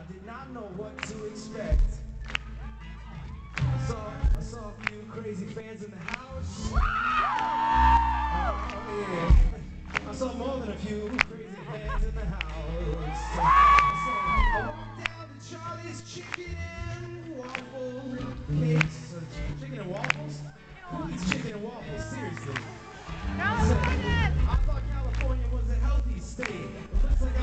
did not know what to expect. I saw a few crazy fans in the house. Yeah. I saw more than a few crazy fans in the house. I walked down to Charlie's Chicken and Waffle Cakes. Chicken and waffles? Who eats chicken and waffles? Seriously. I thought California was a healthy state. It looks like